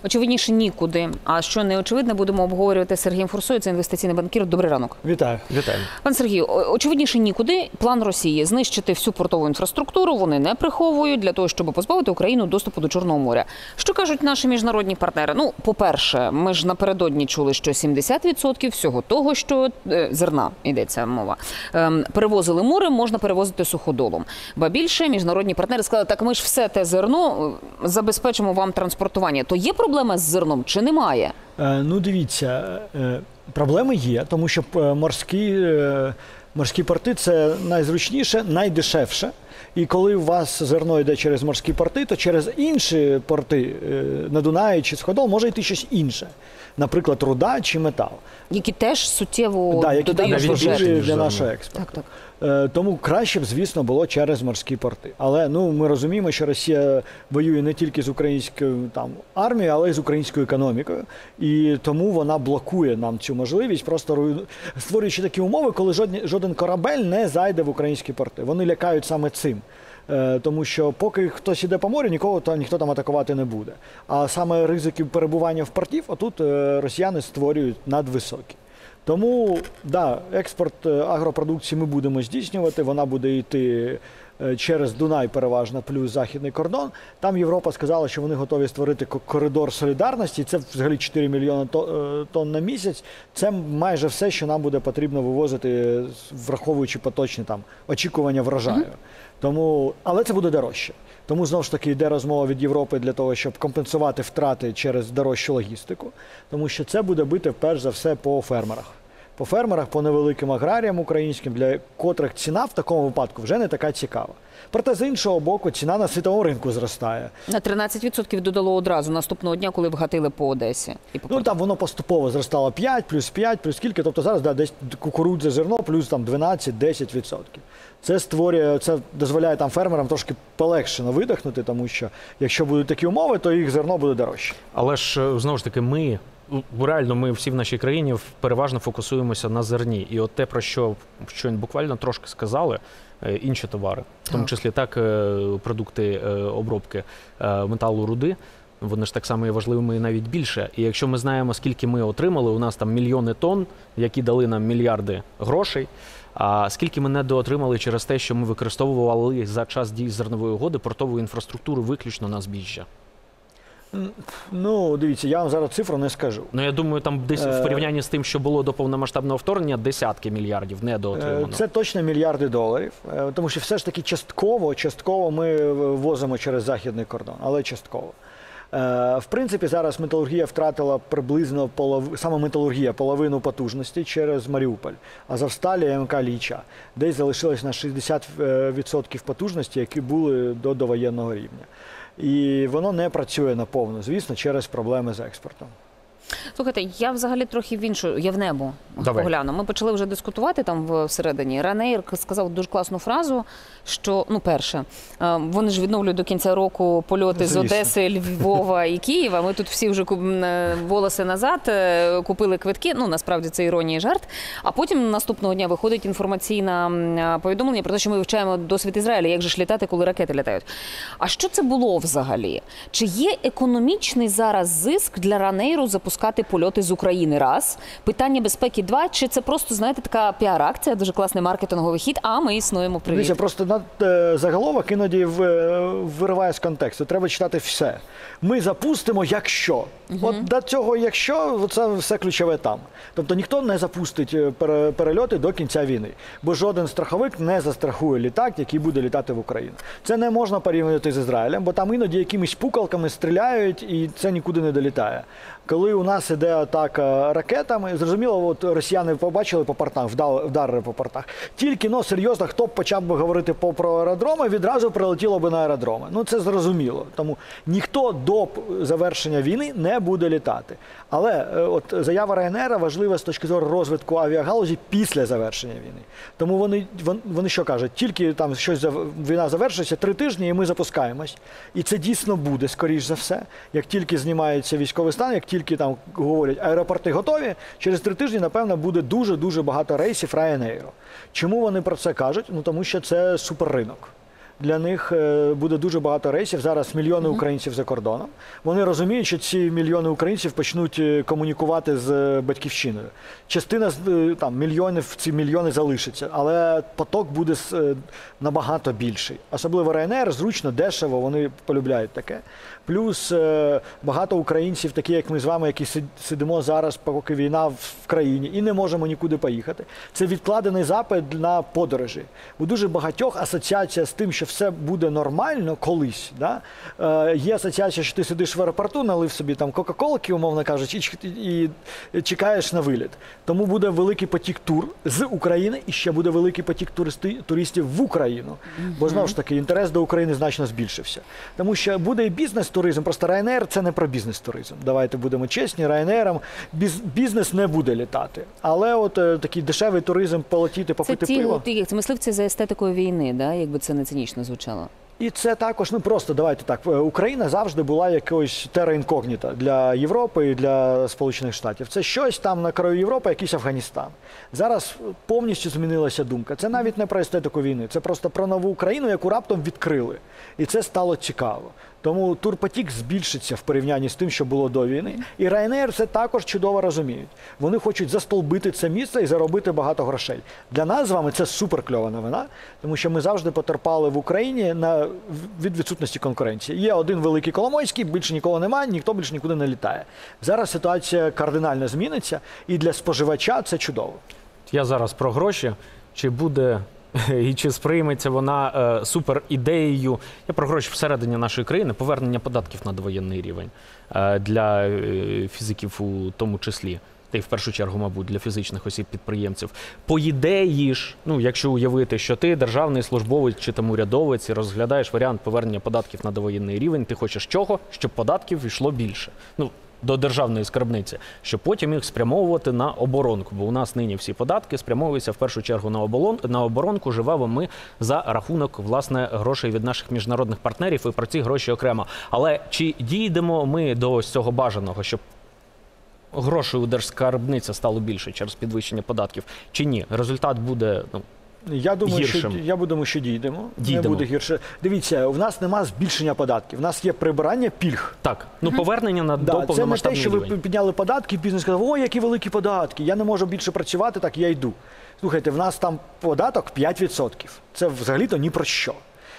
Очевидніше нікуди. А що не очевидне, будемо обговорювати з Сергієм Фурсою, це інвестиційний банкір. Добрий ранок. Вітаю. Вітаю. Пан Сергію, очевидніше нікуди. План Росії – знищити всю портову інфраструктуру, вони не приховують, для того, щоб позбавити Україну доступу до Чорного моря. Що кажуть наші міжнародні партнери? Ну, по-перше, ми ж напередодні чули, що 70% всього того, що зерна, йдеться мова, перевозили морем, можна перевозити суходолом. Ба більше, міжнародні партнери сказали, так ми ж все те зерно забезпечимо вам транспортування. То є проблема з зерном чи немає? Ну, дивіться, проблеми є, тому що морські порти – це найзручніше, найдешевше. І коли у вас зерно йде через морські порти, то через інші порти, на Дунаї чи Суходол, може йти щось інше. Наприклад, руда чи метал. Які теж суттєво які додають бюджет для нашого експорту. Так. Тому краще б, звісно, було через морські порти. Але ми розуміємо, що Росія воює не тільки з українською армією, але й з українською економікою. І тому вона блокує нам цю можливість, просто створюючи такі умови, коли жоден корабель не зайде в українські порти. Вони лякають саме цим. Тому що поки хтось іде по морю, ніхто там атакувати не буде. А саме ризики перебування в портів, отут росіяни створюють надвисокі. Тому, експорт агропродукції ми будемо здійснювати, вона буде йти через Дунай переважно, плюс західний кордон. Там Європа сказала, що вони готові створити коридор солідарності, це взагалі 4 мільйони тонн на місяць. Це майже все, що нам буде потрібно вивозити, враховуючи поточні очікування врожаю. Але це буде дорожче. Тому, знову ж таки, йде розмова від Європи для того, щоб компенсувати втрати через дорожчу логістику. Тому що це буде бити, перш за все, по фермерах. По фермерах, по невеликим аграріям українським, для котрих ціна в такому випадку вже не така цікава. Проте, з іншого боку, ціна на світовому ринку зростає. На 13% додало одразу наступного дня, коли вгатили по Одесі. Там воно поступово зростало 5, плюс скільки. Тобто зараз десь кукурудза, зерно, плюс 12-10%. Це дозволяє фермерам трошки полегшено видихнути, тому що якщо будуть такі умови, то їх зерно буде дорожче. Але ж, знову ж таки, ми всі в нашій країні переважно фокусуємося на зерні. І от те, про що буквально трошки сказали, інші товари, в тому числі продукти обробки металу, руди, вони ж так само є важливими і навіть більше. І якщо ми знаємо, скільки ми отримали, у нас там мільйони тонн, які дали нам мільярди грошей, а скільки ми недоотримали через те, що ми використовували за час дії зернової угоди портову інфраструктуру виключно на збіжжя? Дивіться, я вам зараз цифру не скажу. Я думаю, там десь в порівнянні з тим, що було до повномасштабного вторгнення, десятки мільярдів недоотримано. Це точно мільярди доларів, тому що все ж таки частково ми возимо через західний кордон, але частково. В принципі, зараз металургія втратила приблизно половину потужності через Маріуполь. Азовсталь і МК Ліча. Десь залишилось на 60% потужності, які були до довоєнного рівня. І воно не працює наповну, звісно, через проблеми з експортом. Слухайте, я взагалі трохи в іншу, я в небо погляну. Ми почали вже дискутувати там всередині. Ryanair сказав дуже класну фразу, що, перше, вони ж відновлюють до кінця року польоти з Одеси, Львова і Києва. Ми тут всі вже волоси назад купили квитки, насправді це іронія і жарт. А потім наступного дня виходить інформаційне повідомлення про те, що ми вивчаємо досвід Ізраїля, як же ж літати, коли ракети літають. А що це було взагалі? Чи є економічний зараз зиск для Ryanair запускати польоти з України? Раз. Питання безпеки. Два. Чи це просто, знаєте, така піар-акція, дуже класний маркетинговий хід, а ми існуємо, привіт. Дивіться, просто заголовок іноді вириває з контексту. Треба читати все. Ми запустимо, якщо. От до цього якщо, це все ключове там. Тобто ніхто не запустить перельоти до кінця війни. Бо жоден страховик не застрахує літак, який буде літати в Україну. Це не можна порівнювати з Ізраїлем, бо там іноді якимись пукалками стріляють і це нікуди не долітає. Коли у нас іде атака ракетами, зрозуміло, росіяни побачили по портах, вдарили по портах. Тільки, серйозно, хто б почав би говорити про аеродроми, відразу прилетіло би на аеродроми. Це зрозуміло. Тому ніхто до завершення війни не буде літати. Але заява Ryanair важлива з точки зору розвитку авіагалузі після завершення війни. Тому вони що кажуть? Тільки війна завершиться, 3 тижні і ми запускаємось. І це дійсно буде, скоріш за все. Як тільки знімається військовий стан, як тільки говорять, аеропорти готові, через 3 тижні, напевно, буде дуже-дуже багато рейсів Ryanair. Чому вони про це кажуть? Тому що це суперринок. для них буде дуже багато рейсів. Зараз мільйони українців за кордоном. Вони розуміють, що ці мільйони українців почнуть комунікувати з батьківщиною. Частина там мільйонів, ці мільйони залишиться, але поток буде набагато більший. Особливо Ryanair, зручно, дешево, вони полюбляють таке. Плюс багато українців, такі як ми з вами, які сидимо зараз, поки війна в країні, і не можемо нікуди поїхати. Це відкладений запит на подорожі. У дуже багатьох асоціація з тим, що все буде нормально колись. Да? Є асоціація, що ти сидиш в аеропорту, налив собі там кока-колки, умовно кажучи, і чекаєш на виліт. Тому буде великий потік тур з України, і ще буде великий потік туристів в Україну. Бо, знову ж таки, інтерес до України значно збільшився. Тому що буде і бізнес-туризм, просто Ryanair – це не про бізнес-туризм. Давайте будемо чесні, Ryanair бізнес не буде літати. Але от такий дешевий туризм, полетіти, попити пиво. Це мисливці за естетикою війни, да? Якби це не цинічно звучало. І це також, ну просто давайте так, Україна завжди була якоюсь терра інкогніта для Європи і для Сполучених Штатів. Це щось там на краю Європи, якийсь Афганістан. Зараз повністю змінилася думка. Це навіть не про естетику війни, це просто про нову Україну, яку раптом відкрили. І це стало цікаво. Тому турпотік збільшиться в порівнянні з тим, що було до війни. І Ryanair це також чудово розуміють. Вони хочуть застолбити це місце і заробити багато грошей. Для нас з вами це суперкльова новина, тому що ми завжди потерпали в Україні від відсутності конкуренції. Є один великий Коломойський, більше нікого немає, ніхто більше нікуди не літає. Зараз ситуація кардинально зміниться, і для споживача це чудово. Я зараз про гроші. Чи буде і чи сприйметься вона супер ідеєю, я про гроші всередині нашої країни, повернення податків на довоєнний рівень для фізиків у тому числі, та й в першу чергу, мабуть, для фізичних осіб-підприємців. По ідеї ж, ну, якщо уявити, що ти державний службовець чи там урядовець і розглядаєш варіант повернення податків на довоєнний рівень, ти хочеш чого? Щоб податків йшло більше. Ну, до державної скарбниці, щоб потім їх спрямовувати на оборонку. Бо у нас нині всі податки спрямовуються в першу чергу на оборонку, живемо ми за рахунок, власне, грошей від наших міжнародних партнерів і про ці гроші окремо. Але чи дійдемо ми до ось цього бажаного, щоб грошей у держскарбниці стало більше через підвищення податків, чи ні? Результат буде, ну, Я думаю, що дійдемо. Не буде гірше. Дивіться, в нас нема збільшення податків, в нас є прибирання пільг. Так, ну повернення на до повномасштабний рівень. Це не те, що рівень. ви підняли податки, бізнес сказав, о, які великі податки, я не можу більше працювати, так я йду. Слухайте, в нас там податок 5%. Це взагалі-то ні про що.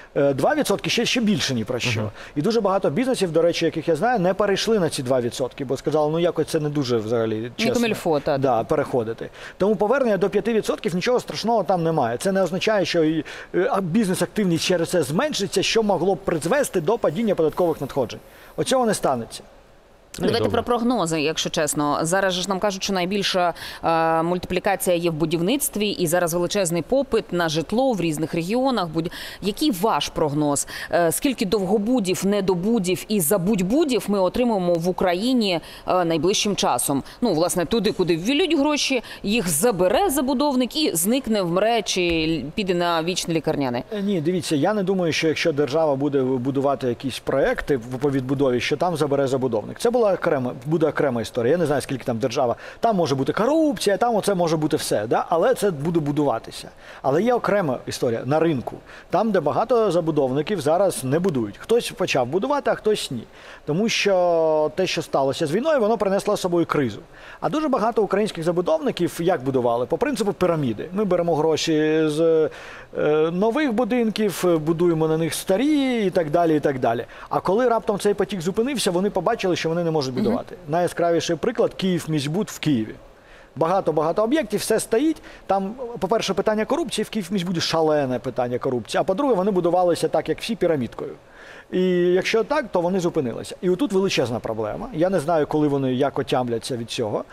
2% ще більше ні про що. І дуже багато бізнесів, до речі, яких я знаю, не перейшли на ці 2%, бо сказали, ну якось це не дуже взагалі чесно. Переходити. Тому повернення до 5% нічого страшного там немає. Це не означає, що бізнес-активність через це зменшиться, що могло б призвести до падіння податкових надходжень. Оцього не станеться. Давайте про прогнози, якщо чесно. Зараз ж нам кажуть, що найбільша мультиплікація є в будівництві, і зараз величезний попит на житло в різних регіонах. Який ваш прогноз? Скільки довгобудів, недобудів і забудьбудів ми отримаємо в Україні найближчим часом? Ну, власне, туди, куди ввілють гроші, їх забере забудовник і зникне, вмре чи піде на вічне лікарняне? Ні, дивіться, я не думаю, що якщо держава буде будувати якісь проекти по відбудові, що там забере забудовник. Це буде окрема історія. Я не знаю, скільки там держава. Там може бути корупція, там оце може бути все. Да? Але це буде будуватися. Але є окрема історія на ринку. Там, де багато забудовників зараз не будують. Хтось почав будувати, а хтось ні. Тому що те, що сталося з війною, воно принесло з собою кризу. А дуже багато українських забудовників як будували? По принципу піраміди. Ми беремо гроші з нових будинків, будуємо на них старі і так далі, і так далі. А коли раптом цей потік зупинився, вони побачили, що вони не можуть будувати. Найяскравіший приклад – Київміськбуд в Києві. Багато об'єктів, все стоїть. Там, по-перше, питання корупції, в Київміськбуді шалене питання корупції. А по-друге, вони будувалися так, як всі, пірамідкою. І якщо так, то вони зупинилися. І отут величезна проблема. Я не знаю, коли вони як отямляться від цього.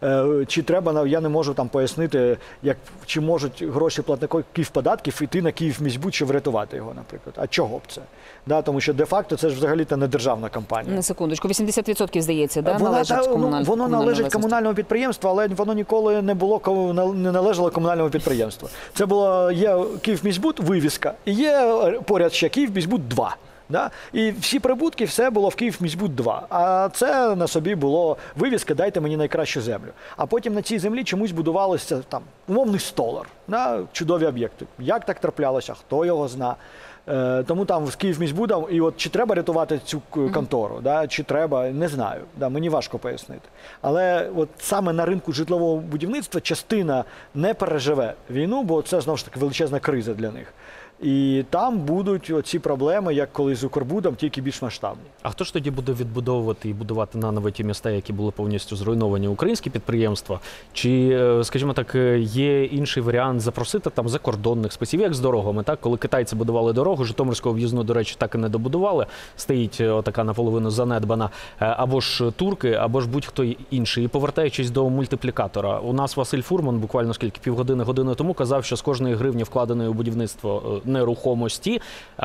Чи треба, я не можу там пояснити, чи можуть гроші платників податків йти на Київміськбуд, чи врятувати його, наприклад. А чого б це? Да, тому що де-факто це ж взагалі-то не державна компанія. На секундочку, 80% здається, да, воно належить комунальному підприємству, але воно ніколи не належало комунальному підприємству. Це є Київміськбуд, вивіска, і є поряд ще Київміськбуд 2. Да? І всі прибутки, все було в Київміськбуд 2. А це на собі було вивіска «Дайте мені найкращу землю». А потім на цій землі чомусь будувалося там умовний Столар. Да? Чудові об'єкти. Як так траплялося, хто його зна. Тому там з Київміськбудом, і от чи треба рятувати цю контору, да, чи треба, не знаю, да, мені важко пояснити. Але от саме на ринку житлового будівництва частина не переживе війну, бо це, знову ж таки, величезна криза для них. І там будуть оці проблеми, як колись з Укрбудом, тільки більш масштабні. А хто ж тоді буде відбудовувати і будувати наново ті міста, які були повністю зруйновані? Українські підприємства? Чи, скажімо так, є інший варіант запросити там закордонних спеців, як з дорогами, так? Коли китайці будували дорогу, Житомирську об'їзну, до речі, так і не добудували, стоїть отака наполовину занедбана, або ж турки, або ж будь-хто інший. І повертаючись до мультиплікатора, у нас Василь Фурман буквально години тому казав, що з кожної гривні, вкладеної у будівництво нерухомості,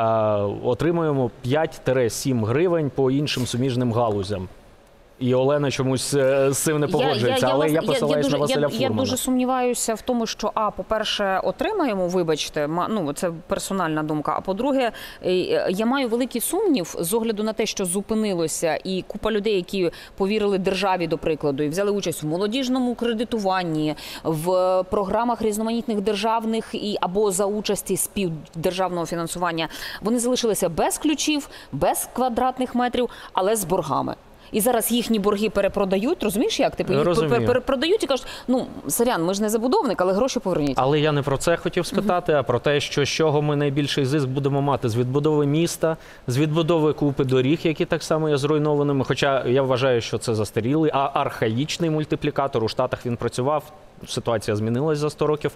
отримуємо 5-7 гривень по іншим суміжним галузям. І Олена чомусь з цим не погоджується, але я посилаюсь на Василя Фурмана. Я дуже сумніваюся в тому, що, по-перше, отримаємо, вибачте, ну, це персональна думка, а по-друге, я маю великий сумнів з огляду на те, що зупинилося, і купа людей, які повірили державі, до прикладу, і взяли участь в молодіжному кредитуванні, в програмах різноманітних державних або за участі співдержавного фінансування, вони залишилися без ключів, без квадратних метрів, але з боргами. І зараз їхні борги перепродають, розумієш як? Типу, їх перепродають і кажуть, ну, сорян, ми ж не забудовник, але гроші поверніть. Але я не про це хотів спитати, а про те, що з чого ми найбільший зиск будемо мати. З відбудови міста, з відбудови купи доріг, які так само є зруйнованими. Хоча я вважаю, що це застарілий, архаїчний мультиплікатор. У Штатах він працював, ситуація змінилась за 100 років.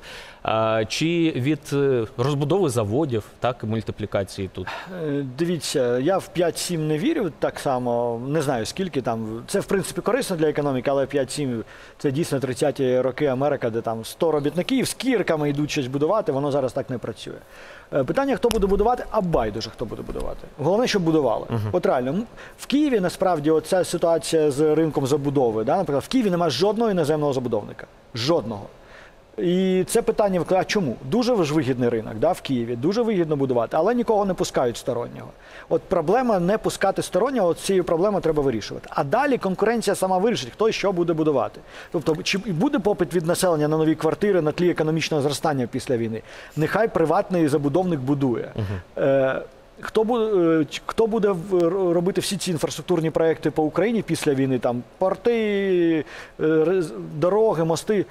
Чи від розбудови заводів, так, мультиплікації тут? Дивіться, я в 5-7 не вірю так само, не знаю скільки там. Це, в принципі, корисно для економіки, але 5-7 – це дійсно 30-ті роки Америка, де там 100 робітників з кірками йдуть щось будувати, воно зараз так не працює. Питання, хто буде будувати, а байдуже, хто буде будувати. Головне, щоб будували. От реально, в Києві, насправді, оця ситуація з ринком забудови, да, наприклад, в Києві немає жодного іноземного забудовника. Жодного. І це питання викликає, чому? Дуже ж вигідний ринок, да, в Києві, дуже вигідно будувати, але нікого не пускають стороннього. От проблема не пускати стороннього, от цією проблемою треба вирішувати. А далі конкуренція сама вирішить, хто і що буде будувати. Тобто, чи буде попит від населення на нові квартири на тлі економічного зростання після війни? Нехай приватний забудовник будує. Хто буде робити всі ці інфраструктурні проекти по Україні після війни? Там порти, дороги, мости.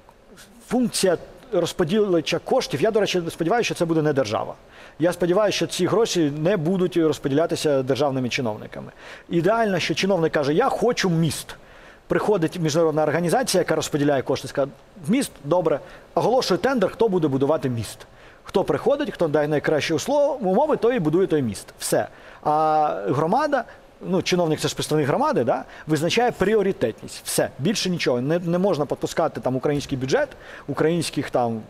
Функція розподілича коштів, я, до речі, сподіваюся, що це буде не держава. Я сподіваюся, що ці гроші не будуть розподілятися державними чиновниками. Ідеально, що чиновник каже, я хочу міст. Приходить міжнародна організація, яка розподіляє кошти, скаже, міст, добре, оголошує тендер, хто буде будувати міст. Хто приходить, хто дає найкращі умови, той і будує той міст. Все. А громада, ну, чиновник – це ж представник громади, да, визначає пріоритетність. Все, більше нічого. Не можна підпускати там український бюджет, українських там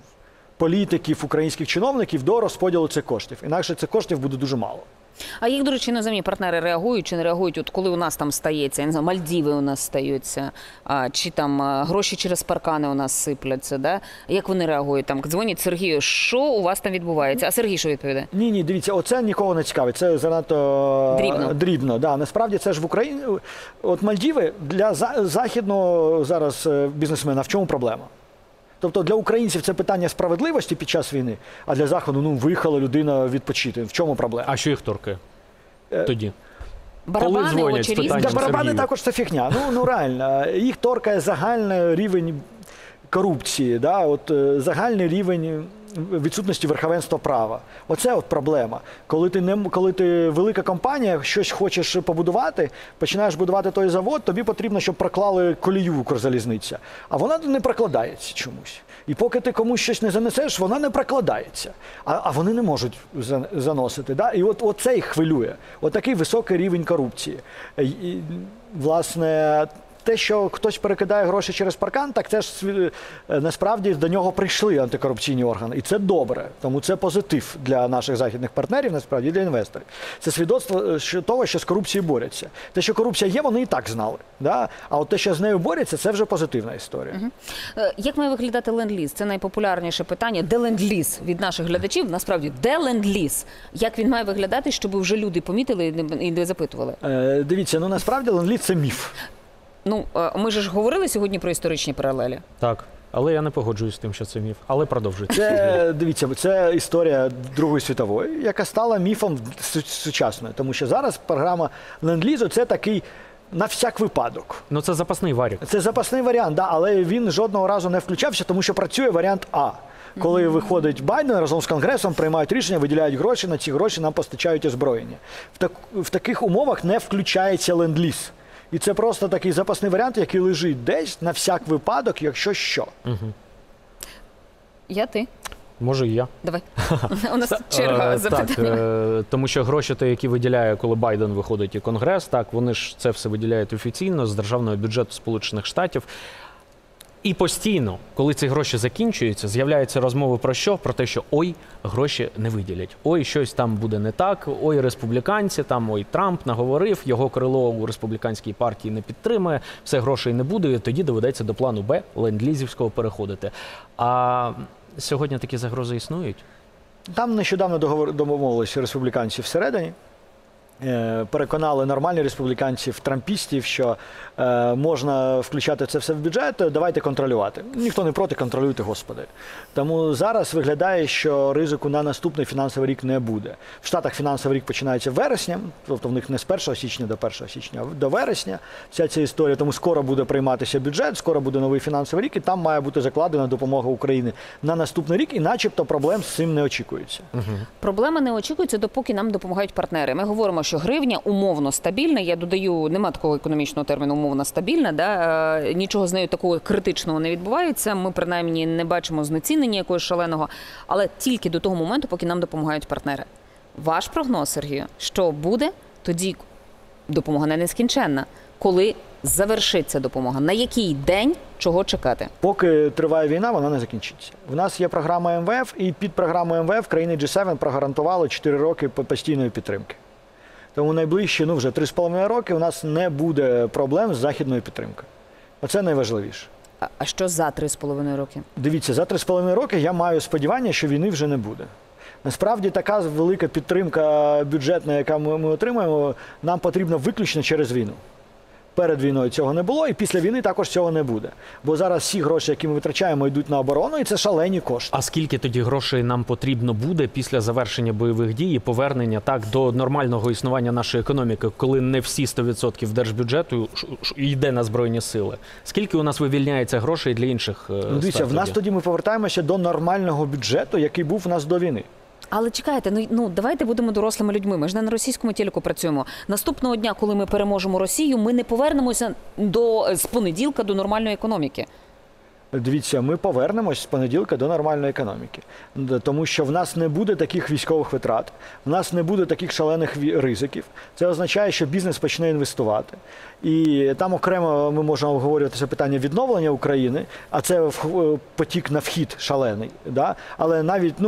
політиків, українських чиновників до розподілу цих коштів. Інакше цих коштів буде дуже мало. А як, до речі, іноземні партнери реагують чи не реагують? От коли у нас там стається, я не знаю, Мальдіви у нас стаються, чи там гроші через паркани у нас сипляться, да? Як вони реагують? Там дзвонять Сергію, що у вас там відбувається? А Сергій що відповідає? Ні, дивіться, оце нікого не цікавить, це занадто дрібно. Да. Насправді це ж в Україні, от Мальдіви для західного зараз бізнесмена в чому проблема? Тобто для українців це питання справедливості під час війни, а для Заходу, ну, виїхала людина відпочити. В чому проблема? А що їх торкає тоді? Барабани, очерізки. Барабани також це фігня. Ну реально, їх торкає загальний рівень корупції, да? От, загальний рівень відсутності верховенства права. Оце от проблема. Коли ти велика компанія, щось хочеш побудувати, починаєш будувати той завод, тобі потрібно, щоб проклали колію Укрзалізниця. А вона не прокладається чомусь. І поки ти комусь щось не занесеш, вона не прокладається. А вони не можуть заносити. Да? І от це їх хвилює. От такий високий рівень корупції. І, власне, те, що хтось перекидає гроші через паркан, так це ж насправді до нього прийшли антикорупційні органи. І це добре. Тому це позитив для наших західних партнерів, насправді, і для інвесторів. Це свідоцтво того, що з корупцією борються. Те, що корупція є, вони і так знали. Да? А от те, що з нею борються, це вже позитивна історія. Як має виглядати ленд-ліз? Це найпопулярніше питання. Де ленд-ліз від наших глядачів? Насправді, де ленд-ліз? Як він має виглядати, щоб вже люди помітили і не запитували? Дивіться, ну насправді ленд-ліз – це міф. Ну, ми ж говорили сьогодні про історичні паралелі. Так. Але я не погоджуюсь з тим, що це міф. Але продовжуйте. Це, дивіться, це історія Другої світової, яка стала міфом сучасною. Тому що зараз програма Ленд-лізу – це такий на всяк випадок. Ну це запасний варік. Це запасний варіант, да, але він жодного разу не включався, тому що працює варіант А. Коли виходить Байден разом з Конгресом, приймають рішення, виділяють гроші, на ці гроші нам постачають озброєння. В таких умовах не включається ленд-ліз. І це просто такий запасний варіант, який лежить десь на всяк випадок, якщо що. Я, ти. Може і я. Давай. У нас черга запитання. Так, тому що гроші, які виділяє, коли Байден виходить і Конгрес, так, вони ж це все виділяють офіційно з державного бюджету Сполучених Штатів. І постійно, коли ці гроші закінчуються, з'являються розмови про що? Про те, що ой, гроші не виділять. Ой, щось там буде не так, ой, республіканці, там, ой, Трамп наговорив, його крило у республіканській партії не підтримує, все, грошей не буде, і тоді доведеться до плану Б, ленд-лізівського, переходити. А сьогодні такі загрози існують? Там нещодавно домовилися республіканці всередині. Переконали нормальних республіканців, трампістів, що можна включати це все в бюджет, давайте контролювати. Ніхто не проти, контролюйте, господи. Тому зараз виглядає, що ризику на наступний фінансовий рік не буде. В Штатах фінансовий рік починається вересня, тобто в них не з 1 січня до 1 січня, а до вересня вся ця історія. Тому скоро буде прийматися бюджет, скоро буде новий фінансовий рік, і там має бути закладена допомога Україні на наступний рік, і начебто проблем з цим не очікується. Проблеми не очікуються, допоки нам допомагають партнери. Ми говоримо, що гривня умовно стабільна. Я додаю, нема такого економічного терміну умовно стабільна. Да? Нічого з нею такого критичного не відбувається. Ми, принаймні, не бачимо знецінення якогось шаленого. Але тільки до того моменту, поки нам допомагають партнери. Ваш прогноз, Сергію, що буде тоді допомога не нескінченна? Коли завершиться допомога? На який день чого чекати? Поки триває війна, вона не закінчиться. В нас є програма МВФ, і під програмою МВФ країни G7 прогарантували 4 роки постійної підтримки. Тому найближчі, вже 3,5 роки у нас не буде проблем з західною підтримкою. Оце найважливіше. А що за 3,5 роки? Дивіться, за 3,5 роки я маю сподівання, що війни вже не буде. Насправді така велика підтримка бюджетна, яку ми отримуємо, нам потрібна виключно через війну. Перед війною цього не було, і після війни також цього не буде. Бо зараз всі гроші, які ми витрачаємо, йдуть на оборону, і це шалені кошти. А скільки тоді грошей нам потрібно буде після завершення бойових дій і повернення до нормального існування нашої економіки, коли не всі 100% держбюджету йде на Збройні Сили? Скільки у нас вивільняється грошей для інших Дивіться, в нас тоді ми повертаємося до нормального бюджету, який був у нас до війни. Але чекайте, давайте будемо дорослими людьми. Ми ж не на російському телеку працюємо. Наступного дня, коли ми переможемо Росію, ми не повернемося з понеділка до нормальної економіки. Дивіться, ми повернемось з понеділка до нормальної економіки. Тому що в нас не буде таких військових витрат, в нас не буде таких шалених ризиків. Це означає, що бізнес почне інвестувати. І там окремо ми можемо обговорювати це питання відновлення України, а це потік на вхід шалений. Да? Але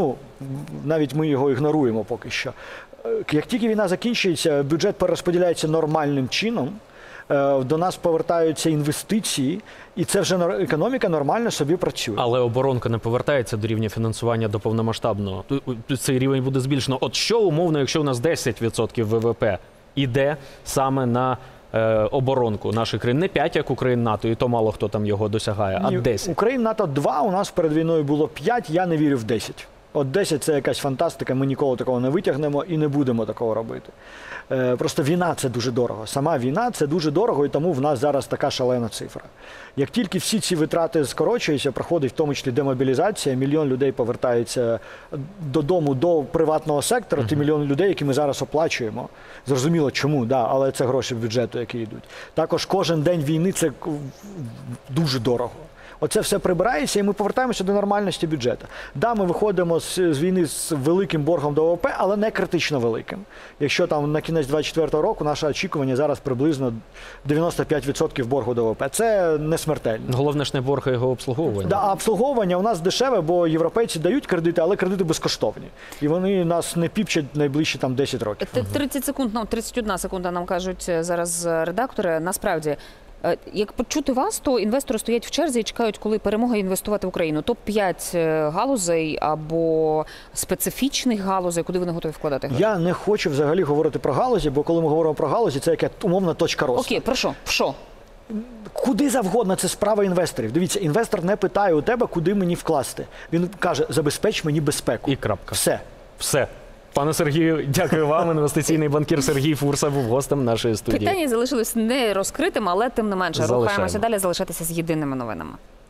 навіть ми його ігноруємо поки що. Як тільки війна закінчується, бюджет перерозподіляється нормальним чином, до нас повертаються інвестиції, і це вже економіка нормально собі працює. Але оборонка не повертається до рівня фінансування до повномасштабного. Цей рівень буде збільшено. От що умовно, якщо у нас 10% ВВП іде саме на оборонку нашої країни, не 5, як у країн НАТО, і то мало хто там його досягає, а 10. У країн НАТО 2, у нас перед війною було 5, я не вірю в 10. От 10 – це якась фантастика, ми ніколи такого не витягнемо і не будемо такого робити. Просто війна – це дуже дорого. Сама війна – це дуже дорого, і тому в нас зараз така шалена цифра. Як тільки всі ці витрати скорочуються, проходить в тому числі демобілізація, мільйон людей повертається додому, до приватного сектору, ті мільйони людей, які ми зараз оплачуємо. Зрозуміло, чому, але це гроші бюджету, які йдуть. Також кожен день війни – це дуже дорого. Оце все прибирається, і ми повертаємося до нормальності бюджету. Да, ми виходимо з війни з великим боргом до ВВП, але не критично великим. Якщо там на кінець 2024 року наше очікування зараз приблизно 95% боргу до ВВП. Це не смертельно. Головне ж не борг, а його обслуговування. Да, а обслуговування у нас дешеве, бо європейці дають кредити, але кредити безкоштовні. І вони нас не піпчать найближчі 10 років. 30 секунд, 31 секунда нам кажуть зараз редактори. Насправді, як почути вас, то інвестори стоять в черзі і чекають, коли перемога інвестувати в Україну. Топ-5 галузей або специфічних галузей, куди вони готові вкладати гроші? Я не хочу взагалі говорити про галузі, бо коли ми говоримо про галузі, це яка умовна точка росту. Окей, про що? куди завгодно це справа інвесторів. Дивіться, інвестор не питає у тебе, куди мені вкласти. Він каже, забезпеч мені безпеку. І крапка. Все. Пане Сергію, дякую вам. Інвестиційний банкір Сергій Фурса був гостем нашої студії. Питання залишилось не розкритим, але тим не менше рухаємося далі, залишатися з єдиними новинами.